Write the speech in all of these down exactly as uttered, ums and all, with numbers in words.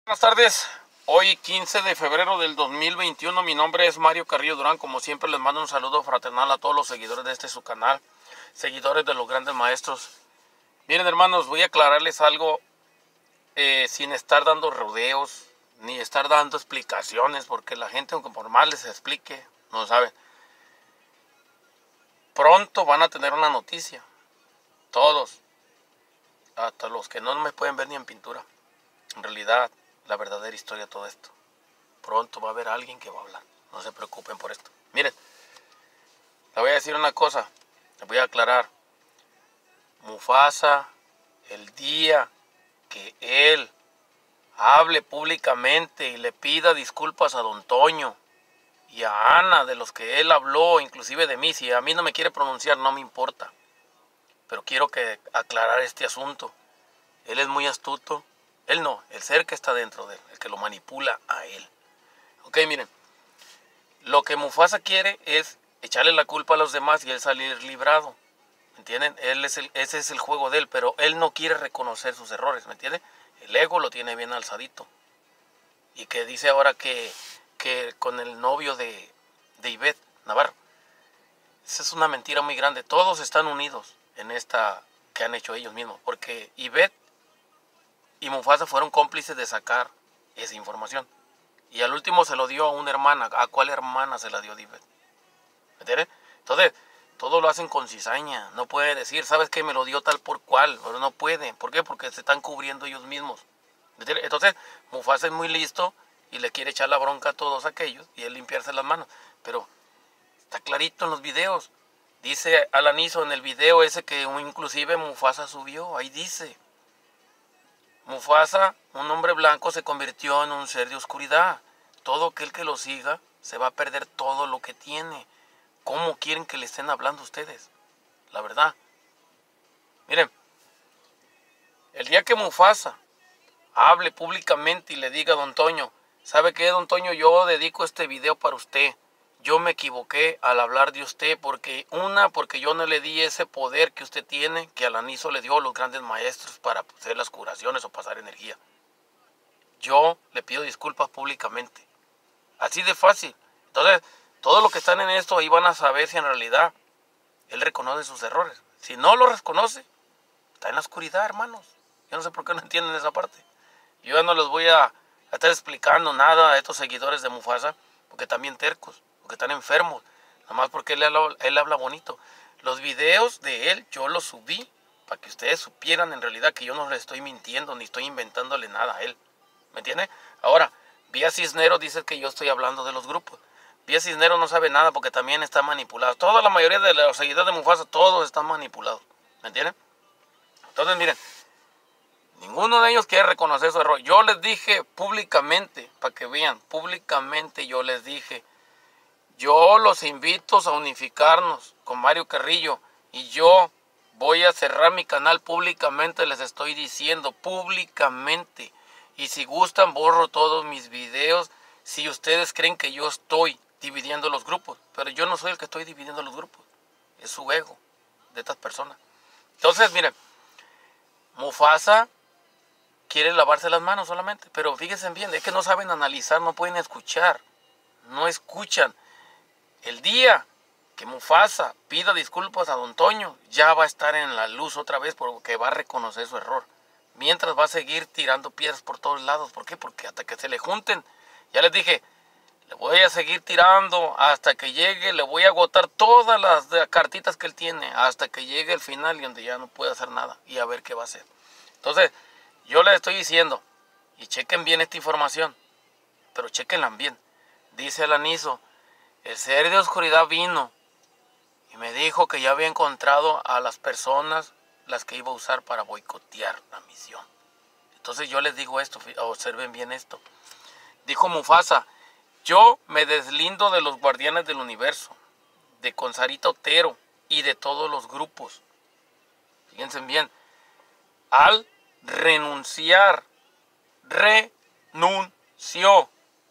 Buenas tardes, hoy quince de febrero del dos mil veintiuno, mi nombre es Mario Carrillo Durán. Como siempre les mando un saludo fraternal a todos los seguidores de este su canal, seguidores de los grandes maestros. Miren hermanos, voy a aclararles algo eh, sin estar dando rodeos, ni estar dando explicaciones, porque la gente, aunque por más les explique, no saben. Pronto van a tener una noticia, todos, hasta los que no me pueden ver ni en pintura. En realidad, la verdadera historia de todo esto. Pronto va a haber alguien que va a hablar. No se preocupen por esto. Miren, les voy a decir una cosa. Les voy a aclarar. Mufasa, el día que él hable públicamente y le pida disculpas a Don Toño y a Ana de los que él habló, inclusive de mí, si a mí no me quiere pronunciar, no me importa. Pero quiero que aclarar este asunto. Él es muy astuto. Él no, el ser que está dentro de él, el que lo manipula a él. Ok, miren, lo que Mufasa quiere es echarle la culpa a los demás y él salir librado. ¿Me entienden? Él es el, ese es el juego de él, pero él no quiere reconocer sus errores, ¿me entienden? El ego lo tiene bien alzadito. Y que dice ahora que, que con el novio de, de Ivette Navarro. Esa es una mentira muy grande. Todos están unidos en esta que han hecho ellos mismos, porque Ivette y Mufasa fueron cómplices de sacar esa información. Y al último se lo dio a una hermana. ¿A cuál hermana se la dio Ivette? ¿Me entiendes? Entonces, todo lo hacen con cizaña. No puede decir, ¿sabes qué? Me lo dio tal por cual. Pero no puede. ¿Por qué? Porque se están cubriendo ellos mismos. ¿Me entiendes? Entonces, Mufasa es muy listo y le quiere echar la bronca a todos aquellos y él limpiarse las manos. Pero está clarito en los videos. Dice Alanizo en el video ese que inclusive Mufasa subió. Ahí dice: Mufasa, un hombre blanco, se convirtió en un ser de oscuridad. Todo aquel que lo siga se va a perder todo lo que tiene. ¿Cómo quieren que le estén hablando ustedes? La verdad. Miren, el día que Mufasa hable públicamente y le diga a Don Toño, ¿sabe qué, Don Toño? Yo dedico este video para usted. Yo me equivoqué al hablar de usted porque, una, porque yo no le di ese poder que usted tiene, que Alanizo le dio a los grandes maestros para hacer las curaciones o pasar energía. Yo le pido disculpas públicamente. Así de fácil. Entonces, todos los que están en esto ahí van a saber si en realidad él reconoce sus errores. Si no lo reconoce, está en la oscuridad, hermanos. Yo no sé por qué no entienden esa parte. Yo ya no les voy a estar explicando nada a estos seguidores de Mufasa, porque también tercos, porque están enfermos, nada más porque él habla, él habla bonito. Los videos de él yo los subí para que ustedes supieran en realidad que yo no le estoy mintiendo ni estoy inventándole nada a él. ¿Me entiende? Ahora, Vía Cisneros dice que yo estoy hablando de los grupos. Vía Cisneros no sabe nada porque también está manipulado. Toda la mayoría de los seguidores de Mufasa, todos están manipulados. ¿Me entienden? Entonces, miren, ninguno de ellos quiere reconocer su error. Yo les dije públicamente, para que vean, públicamente yo les dije, yo los invito a unificarnos con Mario Carrillo y yo voy a cerrar mi canal públicamente, les estoy diciendo públicamente. Y si gustan, borro todos mis videos si ustedes creen que yo estoy dividiendo los grupos. Pero yo no soy el que estoy dividiendo los grupos. Es su ego de estas personas. Entonces, miren, Mufasa quiere lavarse las manos solamente. Pero fíjense bien, es que no saben analizar, no pueden escuchar. No escuchan. El día que Mufasa pida disculpas a Don Toño, ya va a estar en la luz otra vez porque va a reconocer su error. Mientras va a seguir tirando piedras por todos lados. ¿Por qué? Porque hasta que se le junten, ya les dije, le voy a seguir tirando hasta que llegue, le voy a agotar todas las cartitas que él tiene, hasta que llegue el final y donde ya no puede hacer nada y a ver qué va a hacer. Entonces, yo les estoy diciendo, y chequen bien esta información, pero chequenla bien. Dice Alanizo, el ser de oscuridad vino y me dijo que ya había encontrado a las personas las que iba a usar para boicotear la misión. Entonces yo les digo esto, observen bien esto. Dijo Mufasa, yo me deslindo de los guardianes del universo, de Consarita Otero y de todos los grupos. Fíjense bien, al renunciar, renunció,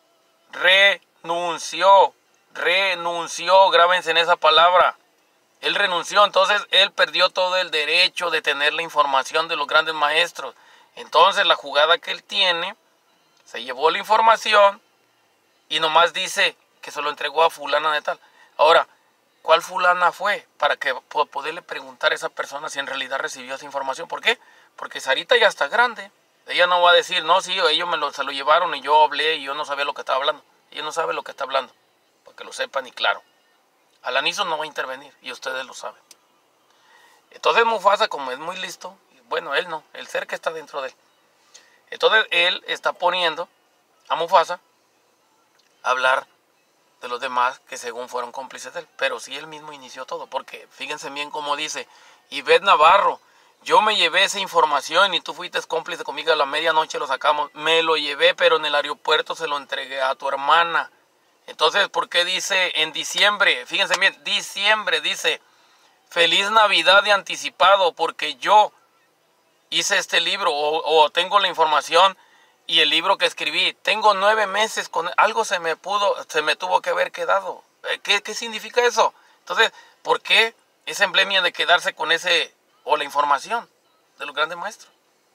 renunció, renunció, grábense en esa palabra. Él renunció, entonces él perdió todo el derecho de tener la información de los grandes maestros. Entonces la jugada que él tiene se llevó la información y nomás dice que se lo entregó a fulana de tal. Ahora, ¿cuál fulana fue? Para que poderle preguntar a esa persona si en realidad recibió esa información. ¿Por qué? Porque Sarita ya está grande. Ella no va a decir, no, sí, ellos me lo, se lo llevaron y yo hablé y yo no sabía lo que estaba hablando. Ella no sabe lo que está hablando, para que lo sepan y claro. Alanizo no va a intervenir y ustedes lo saben. Entonces Mufasa, como es muy listo, bueno, él no, el ser que está dentro de él. Entonces él está poniendo a Mufasa a hablar de los demás que según fueron cómplices de él. Pero sí él mismo inició todo, porque fíjense bien cómo dice Ivette Navarro, yo me llevé esa información y tú fuiste cómplice conmigo, a la medianoche lo sacamos, me lo llevé, pero en el aeropuerto se lo entregué a tu hermana. Entonces, ¿por qué dice en diciembre? Fíjense bien, diciembre dice, feliz Navidad de anticipado, porque yo hice este libro o, o tengo la información y el libro que escribí, tengo nueve meses con algo se me pudo, se me tuvo que haber quedado. ¿Qué, qué significa eso? Entonces, ¿por qué esa emblemia de quedarse con ese o la información de los grandes maestros?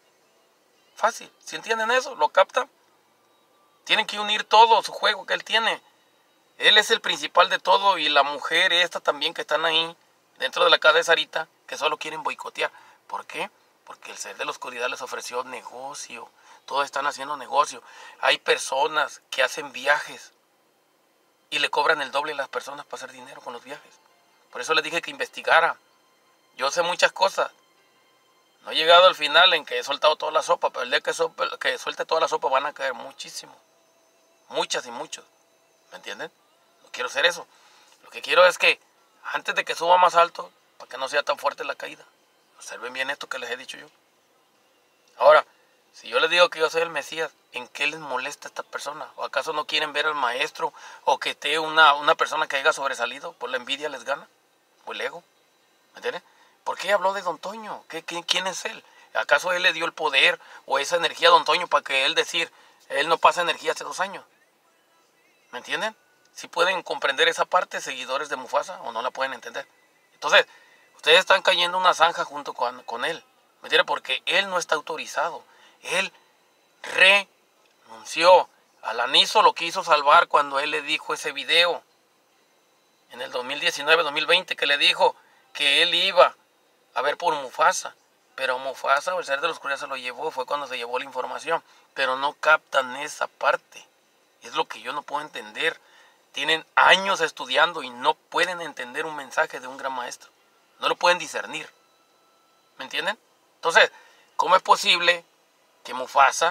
Fácil, si entienden eso, lo captan. Tienen que unir todo su juego que él tiene. Él es el principal de todo y la mujer esta también que están ahí dentro de la casa de Sarita, que solo quieren boicotear. ¿Por qué? Porque el ser de la oscuridad les ofreció negocio. Todos están haciendo negocio. Hay personas que hacen viajes y le cobran el doble a las personas para hacer dinero con los viajes. Por eso les dije que investigara. Yo sé muchas cosas. No he llegado al final en que he soltado toda la sopa, pero el día que, sope, que suelte toda la sopa van a caer muchísimo. Muchas y muchos. ¿Me entienden? No quiero hacer eso. Lo que quiero es que antes de que suba más alto, para que no sea tan fuerte la caída, observen bien esto que les he dicho yo. Ahora, si yo les digo que yo soy el Mesías, ¿en qué les molesta a esta persona? ¿O acaso no quieren ver al maestro o que esté una, una persona que haya sobresalido? ¿Por la envidia les gana? ¿O el ego? ¿Me entienden? ¿Por qué habló de Don Toño? ¿Qué, qué, ¿Quién es él? ¿Acaso él le dio el poder o esa energía a Don Toño para que él decir, él no pasa energía hace dos años? ¿Me entienden? Si pueden comprender esa parte, seguidores de Mufasa, o no la pueden entender. Entonces, ustedes están cayendo en una zanja junto con, con él. ¿Me entienden? Porque él no está autorizado. Él renunció. Alanizo lo quiso salvar cuando él le dijo ese video. En el dos mil diecinueve, dos mil veinte, que le dijo que él iba a ver por Mufasa. Pero Mufasa, el ser de la oscuridad, se lo llevó. Fue cuando se llevó la información. Pero no captan esa parte. Es lo que yo no puedo entender. Tienen años estudiando y no pueden entender un mensaje de un gran maestro. No lo pueden discernir. ¿Me entienden? Entonces, ¿cómo es posible que Mufasa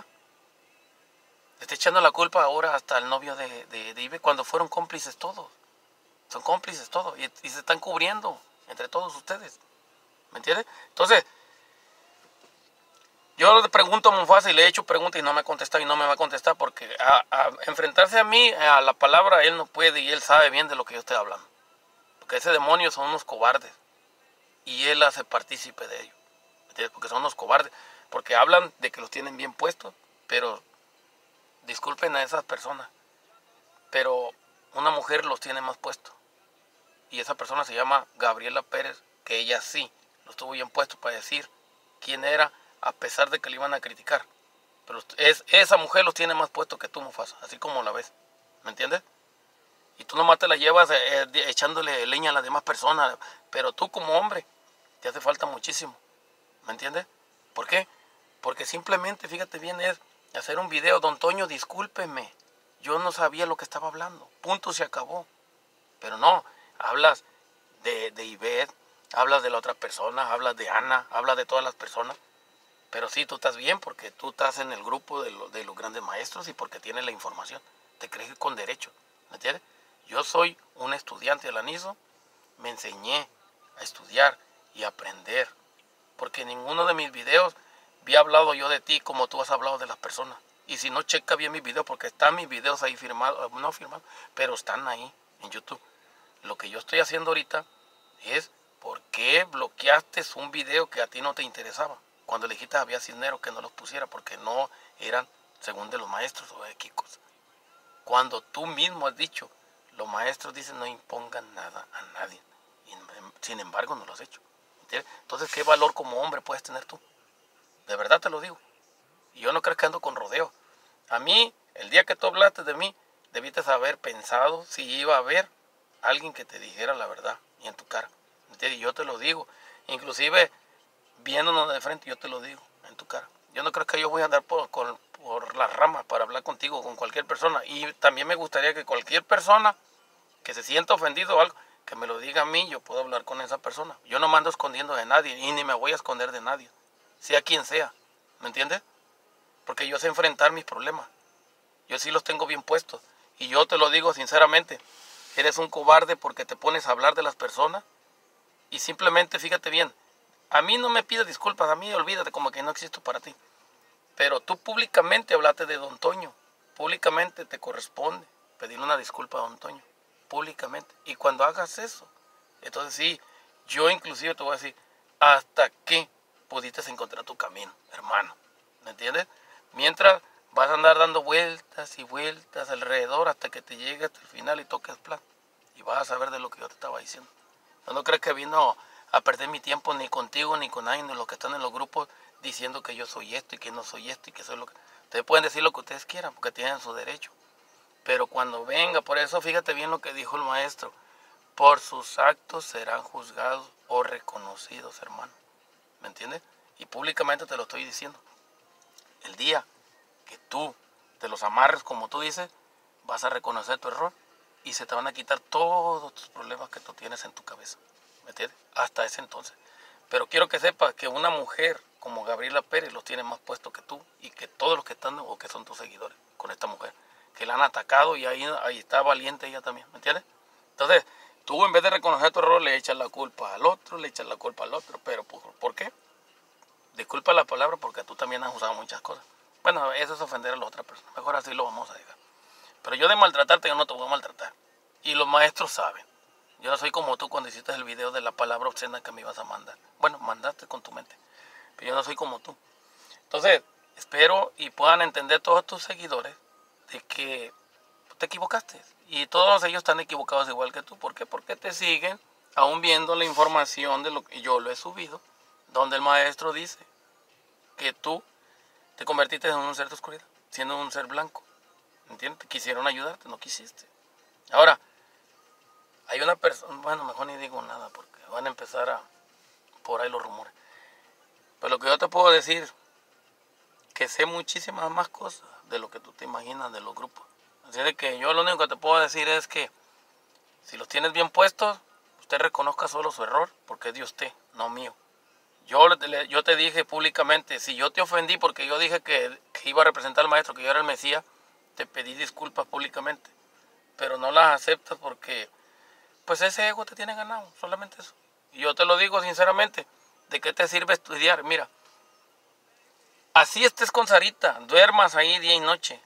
le esté echando la culpa ahora hasta el novio de, de, de Ibe cuando fueron cómplices todos? Son cómplices todos y, y se están cubriendo entre todos ustedes. ¿Me entienden? Entonces, yo le pregunto a Mufasa y le he hecho preguntas y no me ha contestado y no me va a contestar porque a, a enfrentarse a mí, a la palabra, él no puede y él sabe bien de lo que yo estoy hablando. Porque ese demonio son unos cobardes y él hace partícipe de ello. ¿Entiendes? Porque son unos cobardes. Porque hablan de que los tienen bien puestos, pero disculpen a esas personas, pero una mujer los tiene más puestos. Y esa persona se llama Gabriela Pérez, que ella sí los tuvo bien puestos para decir quién era, a pesar de que le iban a criticar. Pero es, esa mujer los tiene más puestos que tú, Mufasa, así como la ves. ¿Me entiendes? Y tú nomás te la llevas eh, echándole leña a las demás personas, pero tú como hombre te hace falta muchísimo. ¿Me entiendes? ¿Por qué? Porque simplemente, fíjate bien, es hacer un video. Don Toño, discúlpeme, yo no sabía lo que estaba hablando. Punto, se acabó. Pero no, hablas de, de Ivette, hablas de la otra persona, hablas de Ana, hablas de todas las personas. Pero sí, tú estás bien porque tú estás en el grupo de, lo, de los grandes maestros y porque tienes la información. Te crees con derecho. ¿Me entiendes? Yo soy un estudiante del Alanizo, me enseñé a estudiar y a aprender. Porque en ninguno de mis videos había hablado yo de ti como tú has hablado de las personas. Y si no, checa bien mis videos porque están mis videos ahí firmados, no firmados, pero están ahí en YouTube. Lo que yo estoy haciendo ahorita es por qué bloqueaste un video que a ti no te interesaba. Cuando le dijiste a Javier Cisneros que no los pusiera porque no eran según de los maestros o de qué cosa. Cuando tú mismo has dicho, los maestros dicen no impongan nada a nadie. Y sin embargo no lo has hecho. ¿Entiendes? Entonces, ¿qué valor como hombre puedes tener tú? De verdad te lo digo. Y yo no creo que ando con rodeo. A mí, el día que tú hablaste de mí, debiste haber pensado si iba a haber alguien que te dijera la verdad y en tu cara. ¿Entiendes? Yo te lo digo. Inclusive, viéndonos de frente, yo te lo digo en tu cara. Yo no creo que yo voy a andar por, por, por las ramas para hablar contigo, con cualquier persona. Y también me gustaría que cualquier persona que se sienta ofendido o algo, que me lo diga a mí, yo puedo hablar con esa persona. Yo no me ando escondiendo de nadie y ni me voy a esconder de nadie, sea quien sea. ¿Me entiendes? Porque yo sé enfrentar mis problemas. Yo sí los tengo bien puestos. Y yo te lo digo sinceramente, eres un cobarde porque te pones a hablar de las personas y simplemente, fíjate bien, a mí no me pides disculpas, a mí olvídate como que no existo para ti. Pero tú públicamente hablaste de don Toño. Públicamente te corresponde pedirle una disculpa a don Toño. Públicamente. Y cuando hagas eso, entonces sí, yo inclusive te voy a decir, hasta que pudiste encontrar tu camino, hermano. ¿Me entiendes? Mientras vas a andar dando vueltas y vueltas alrededor hasta que te llegue hasta el final y toques plan. Y vas a saber de lo que yo te estaba diciendo. Yo no creo que vino a perder mi tiempo ni contigo ni con nadie, ni los que están en los grupos diciendo que yo soy esto y que no soy esto y que soy lo que... Ustedes pueden decir lo que ustedes quieran porque tienen su derecho. Pero cuando venga, por eso fíjate bien lo que dijo el maestro. Por sus actos serán juzgados o reconocidos, hermano. ¿Me entiendes? Y públicamente te lo estoy diciendo. El día que tú te los amarres como tú dices, vas a reconocer tu error y se te van a quitar todos tus problemas que tú tienes en tu cabeza. ¿Me entiendes? Hasta ese entonces. Pero quiero que sepas que una mujer como Gabriela Pérez los tiene más puestos que tú y que todos los que están o que son tus seguidores con esta mujer. Que la han atacado y ahí, ahí está valiente ella también. ¿Me entiendes? Entonces, tú en vez de reconocer tu error le echas la culpa al otro, le echas la culpa al otro. Pero ¿por, ¿por qué? Disculpa la palabra porque tú también has usado muchas cosas. Bueno, eso es ofender a la otra persona. Mejor así lo vamos a dejar. Pero yo de maltratarte, yo no te voy a maltratar. Y los maestros saben. Yo no soy como tú cuando hiciste el video de la palabra obscena que me ibas a mandar. Bueno, mandaste con tu mente. Pero yo no soy como tú. Entonces, espero y puedan entender todos tus seguidores de que te equivocaste. Y todos ellos están equivocados igual que tú. ¿Por qué? Porque te siguen aún viendo la información de lo que yo lo he subido, donde el maestro dice que tú te convertiste en un ser de oscuridad, siendo un ser blanco. ¿Entiendes? Quisieron ayudarte, no quisiste. Ahora, hay una persona, bueno, mejor ni digo nada porque van a empezar a por ahí los rumores. Pero lo que yo te puedo decir, que sé muchísimas más cosas de lo que tú te imaginas de los grupos. Así de que yo lo único que te puedo decir es que si los tienes bien puestos, usted reconozca solo su error, porque es de usted, no mío. Yo, yo te dije públicamente, si yo te ofendí porque yo dije que, que iba a representar al maestro, que yo era el Mesías, te pedí disculpas públicamente. Pero no las aceptas porque pues ese ego te tiene ganado, solamente eso. Y yo te lo digo sinceramente, ¿de qué te sirve estudiar? Mira, así estés con Sarita, duermas ahí día y noche,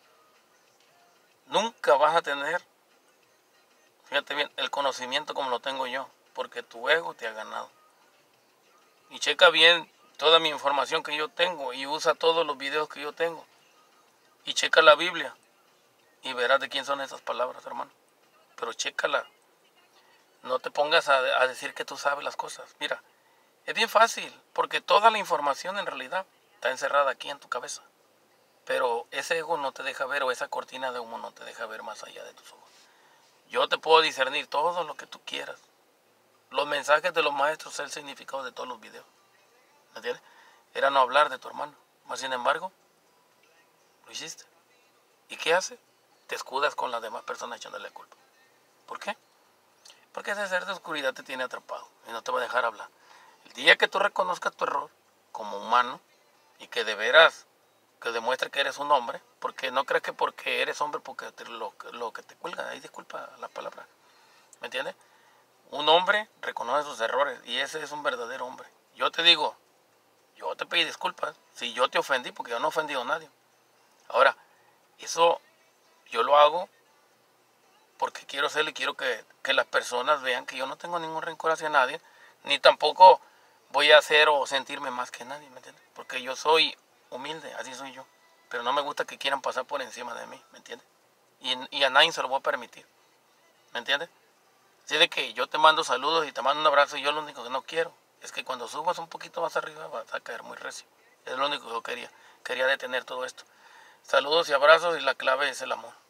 nunca vas a tener, fíjate bien, el conocimiento como lo tengo yo, porque tu ego te ha ganado. Y checa bien toda mi información que yo tengo y usa todos los videos que yo tengo. Y checa la Biblia y verás de quién son esas palabras, hermano. Pero chécala. No te pongas a, a decir que tú sabes las cosas. Mira, es bien fácil, porque toda la información en realidad está encerrada aquí en tu cabeza. Pero ese ego no te deja ver, o esa cortina de humo no te deja ver más allá de tus ojos. Yo te puedo discernir todo lo que tú quieras. Los mensajes de los maestros, el significado de todos los videos. ¿Me entiendes? Era no hablar de tu hermano. Mas sin embargo, lo hiciste. ¿Y qué hace? Te escudas con las demás personas echándole culpa. ¿Por qué? Porque ese ser de oscuridad te tiene atrapado y no te va a dejar hablar. El día que tú reconozcas tu error como humano y que de veras que demuestre que eres un hombre, porque no crees que porque eres hombre, porque te, lo, lo que te cuelga, ahí disculpa la palabra, ¿me entiendes? Un hombre reconoce sus errores y ese es un verdadero hombre. Yo te digo, yo te pedí disculpas si yo te ofendí, porque yo no he ofendido a nadie. Ahora, eso yo lo hago porque quiero ser y quiero que, que las personas vean que yo no tengo ningún rencor hacia nadie, ni tampoco voy a hacer o sentirme más que nadie, ¿me entiendes? Porque yo soy humilde, así soy yo, pero no me gusta que quieran pasar por encima de mí, ¿me entiendes? Y, y a nadie se lo voy a permitir, ¿me entiendes? Así de que yo te mando saludos y te mando un abrazo y yo lo único que no quiero es que cuando subas un poquito más arriba vas a caer muy recio. Es lo único que yo quería, quería detener todo esto. Saludos y abrazos y la clave es el amor.